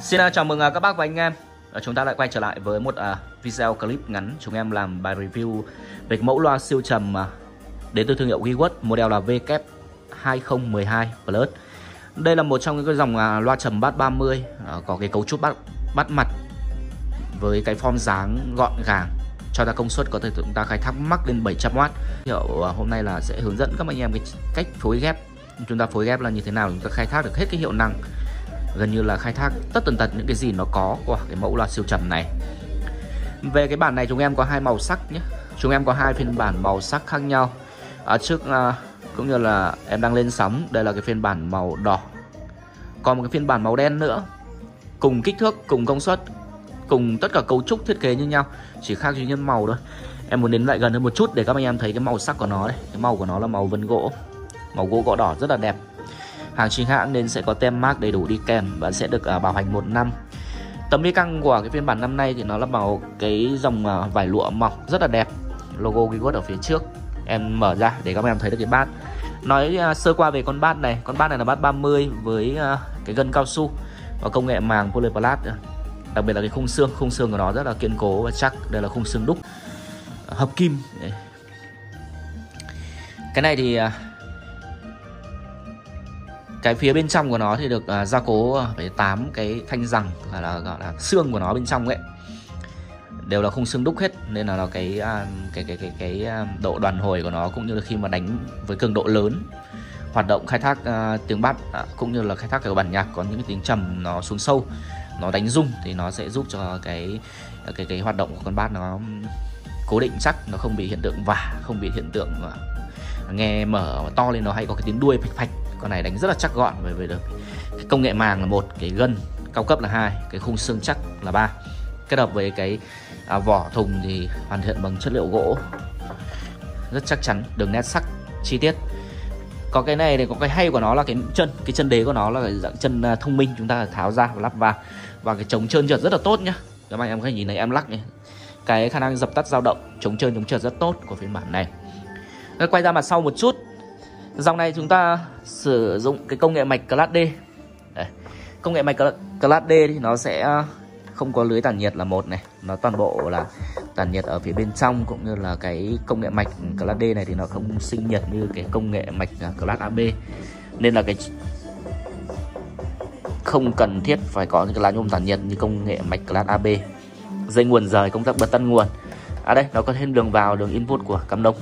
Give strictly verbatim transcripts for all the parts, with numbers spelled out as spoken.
Xin chào mừng các bác và anh em. Chúng ta lại quay trở lại với một video clip ngắn. Chúng em làm bài review về mẫu loa siêu trầm đến từ thương hiệu Wiword, model là W K hai không một hai Plus. Đây là một trong những cái dòng loa trầm bass ba mươi, có cái cấu trúc bắt bắt mặt với cái form dáng gọn gàng, cho ra công suất có thể chúng ta khai thác max lên bảy trăm oát. Hiệu hôm nay là sẽ hướng dẫn các anh em cái cách phối ghép. Chúng ta phối ghép là như thế nào, chúng ta khai thác được hết cái hiệu năng, gần như là khai thác tất tần tật những cái gì nó có của cái mẫu loa siêu trầm này. Về cái bản này chúng em có hai màu sắc nhé. Chúng em có hai phiên bản màu sắc khác nhau. Ở trước uh, cũng như là em đang lên sóng, đây là cái phiên bản màu đỏ. Còn một cái phiên bản màu đen nữa, cùng kích thước, cùng công suất, cùng tất cả cấu trúc thiết kế như nhau, chỉ khác duy nhất màu thôi. Em muốn đến lại gần hơn một chút để các anh em thấy cái màu sắc của nó đây. Cái màu của nó là màu vân gỗ, màu gỗ gõ đỏ rất là đẹp. Hàng chính hãng nên sẽ có tem mác đầy đủ đi kèm và sẽ được uh, bảo hành một năm. Tấm bi căng của cái phiên bản năm nay thì nó là màu cái dòng uh, vải lụa mỏng rất là đẹp, logo Wiword ở phía trước. Em mở ra để các em thấy được cái bát. Nói uh, sơ qua về con bát này, con bát này là bát ba mươi với uh, cái gân cao su và công nghệ màng polyplast. Đặc biệt là cái khung xương, khung xương của nó rất là kiên cố và chắc. Đây là khung xương đúc uh, hợp kim. Đấy. Cái này thì uh, cái phía bên trong của nó thì được uh, gia cố với tám cái thanh rằng, là, là gọi là xương của nó bên trong ấy đều là khung xương đúc hết, nên là, là cái, uh, cái cái cái cái uh, độ đàn hồi của nó cũng như là khi mà đánh với cường độ lớn, hoạt động khai thác uh, tiếng bass uh, cũng như là khai thác cái bản nhạc có những cái tiếng trầm nó xuống sâu, nó đánh rung thì nó sẽ giúp cho cái cái cái hoạt động của con bass nó cố định chắc, nó không bị hiện tượng vả, không bị hiện tượng uh, nghe mở to lên nó hay có cái tiếng đuôi phạch phạch. Con này đánh rất là chắc gọn, bởi vì được cái công nghệ màng là một, cái gân cao cấp là hai, cái khung xương chắc là ba, kết hợp với cái à, vỏ thùng thì hoàn thiện bằng chất liệu gỗ rất chắc chắn, đường nét sắc chi tiết. Có cái này thì có cái hay của nó là cái chân, cái chân đế của nó là cái dạng chân uh, thông minh, chúng ta tháo ra và lắp vào, và cái chống trơn trượt rất là tốt nhá. Các bạn em có thể nhìn thấy em lắc này, cái khả năng dập tắt dao động, chống trơn chống trượt rất tốt của phiên bản này. Rồi quay ra mặt sau một chút. Dòng này chúng ta sử dụng cái công nghệ mạch Class D. Đấy. Công nghệ mạch Class D thì nó sẽ không có lưới tản nhiệt là một này, nó toàn bộ là tản nhiệt ở phía bên trong, cũng như là cái công nghệ mạch Class D này thì nó không sinh nhiệt như cái công nghệ mạch Class A B, nên là cái không cần thiết phải có những cái lá nhôm tản nhiệt như công nghệ mạch Class A B. Dây nguồn rời, công tắc bật tắt nguồn. À đây, nó có thêm đường vào, đường input của cam đông.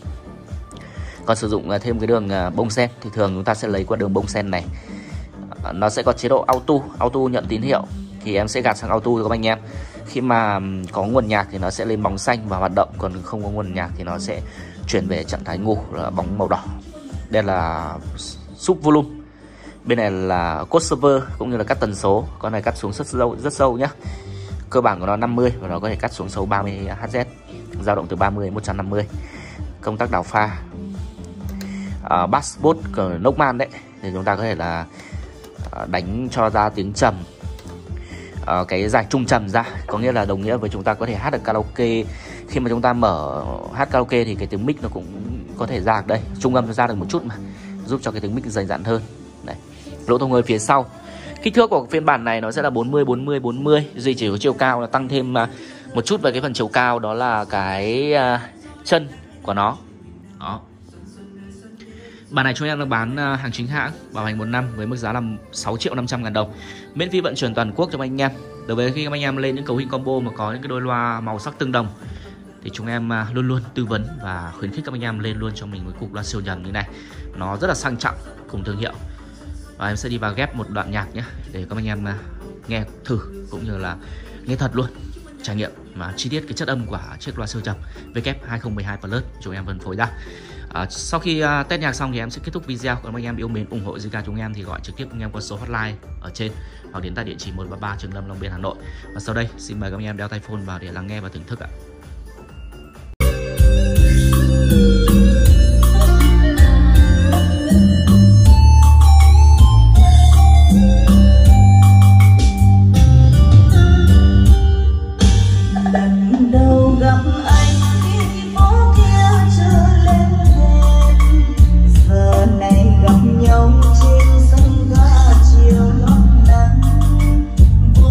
Còn sử dụng thêm cái đường bông sen thì thường chúng ta sẽ lấy qua đường bông sen này. Nó sẽ có chế độ auto, auto nhận tín hiệu thì em sẽ gạt sang auto cho các anh em. Khi mà có nguồn nhạc thì nó sẽ lên bóng xanh và hoạt động, còn không có nguồn nhạc thì nó sẽ chuyển về trạng thái ngủ là bóng màu đỏ. Đây là sub volume. Bên này là code server cũng như là cắt tần số. Con này cắt xuống rất sâu, rất sâu nhá. Cơ bản của nó năm mươi và nó có thể cắt xuống sâu ba mươi héc, dao động từ ba mươi đến một trăm năm mươi. Công tắc đào pha. Uh, bass bot của Knockman đấy, thì chúng ta có thể là uh, đánh cho ra tiếng trầm, uh, cái dài trung trầm ra, có nghĩa là đồng nghĩa với chúng ta có thể hát được karaoke. Khi mà chúng ta mở hát karaoke thì cái tiếng mic nó cũng có thể ra được đây, trung âm nó ra được một chút mà, giúp cho cái tiếng mic dày dặn hơn. Đấy. Lỗ thông hơi phía sau. Kích thước của phiên bản này nó sẽ là bốn mươi bốn mươi bốn mươi, duy trì có chiều cao là tăng thêm uh, một chút về cái phần chiều cao, đó là cái uh, chân của nó. Đó. Bản này chúng em đang bán hàng chính hãng, bảo hành một năm với mức giá là sáu triệu năm trăm ngàn đồng, miễn phí vận chuyển toàn quốc cho anh em. Đối với khi các anh em lên những cấu hình combo mà có những cái đôi loa màu sắc tương đồng thì chúng em luôn luôn tư vấn và khuyến khích các anh em lên luôn cho mình với cục loa siêu trầm như này. Nó rất là sang trọng cùng thương hiệu. Và em sẽ đi vào ghép một đoạn nhạc nhé, để các anh em nghe thử cũng như là nghe thật luôn, trải nghiệm mà chi tiết cái chất âm của chiếc loa siêu trầm W K hai không một hai Plus chúng em phân phối ra. À, sau khi uh, test nhạc xong thì em sẽ kết thúc video. Còn anh em yêu mến ủng hộ Zika chúng em thì gọi trực tiếp anh em qua số hotline ở trên hoặc đến tại địa chỉ một ba ba Trường Lâm, Long Biên, Hà Nội. Và sau đây xin mời các anh em đeo tai phone vào để lắng nghe và thưởng thức ạ. Nhau trên sông ga chiều lót nắng.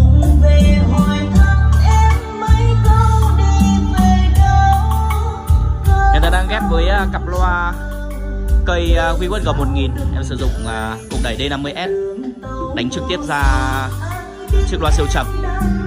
cây uh, WeWork G một nghìn em sử dụng uh, cục đẩy D năm mươi S đánh trực tiếp ra chiếc loa siêu trầm.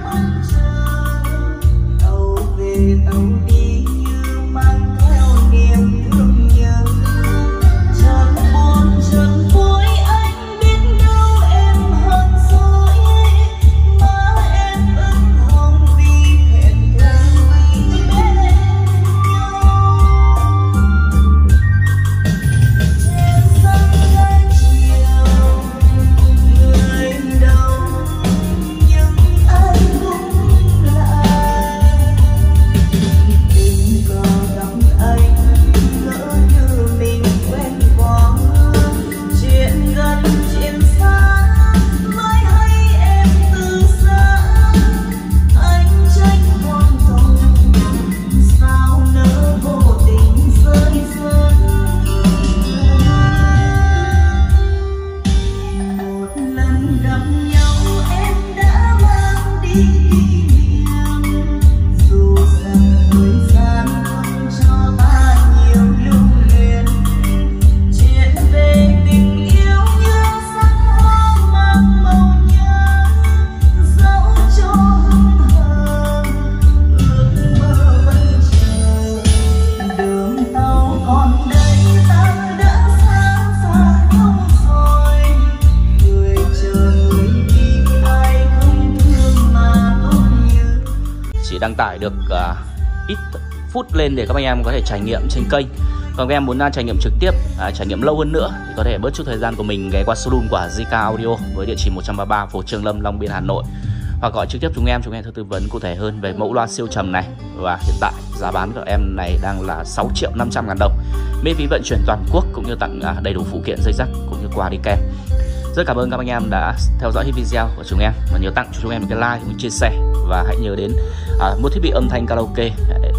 Đăng tải được uh, ít phút lên để các anh em có thể trải nghiệm trên kênh. Còn các em muốn uh, trải nghiệm trực tiếp, uh, trải nghiệm lâu hơn nữa thì có thể bớt chút thời gian của mình ghé qua showroom của Zika Audio với địa chỉ một trăm ba mươi ba phố Trường Lâm, Long Biên, Hà Nội, hoặc gọi trực tiếp chúng em chúng em sẽ tư vấn cụ thể hơn về mẫu loa siêu trầm này. Và hiện tại giá bán của em này đang là sáu triệu năm trăm ngàn đồng, miễn phí vận chuyển toàn quốc cũng như tặng uh, đầy đủ phụ kiện dây dắt cũng như quà đi kèm. Rất cảm ơn các anh em đã theo dõi video của chúng em và nhớ tặng cho chúng em một cái like cũng như chia sẻ, và hãy nhớ đến à, mua thiết bị âm thanh karaoke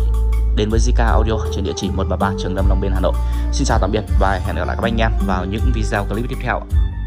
đến với Zika Audio trên địa chỉ một trăm ba mươi ba Trường Lâm, Long Biên, Hà Nội. Xin chào tạm biệt và hẹn gặp lại các anh em vào những video clip tiếp theo.